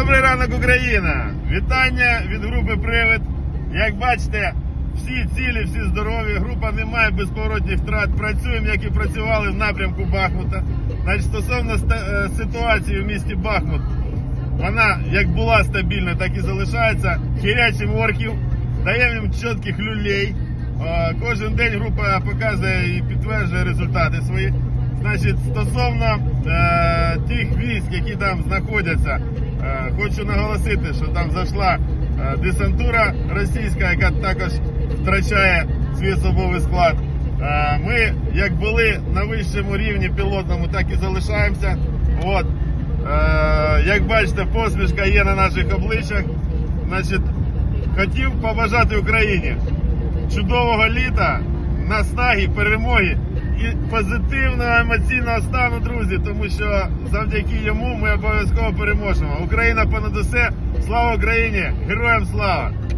Добрий ранок, Україна! Вітання від групи «Привид». Як бачите, всі цілі, всі здорові, група не має безповоротних втрат. Працюємо, як і працювали в напрямку Бахмута. Значить, стосовно ситуації в місті Бахмут, вона як була стабільна, так і залишається. Хірячим орків, даємо їм чітких люлей. Кожен день група показує і підтверджує результати свої. Значить, стосовно тих військ, які там знаходяться, хочу наголосити, що там зайшла десантура російська, яка також втрачає свій особовий склад. Ми, як були на вищому рівні пілотному, так і залишаємося. От. Як бачите, посмішка є на наших обличчях. Значить, хотів побажати Україні чудового літа, наснаги, перемоги і позитивного емоційного стану, друзі, тому що завдяки йому ми обов'язково переможемо. Україна понад усе. Слава Україні! Героям слава!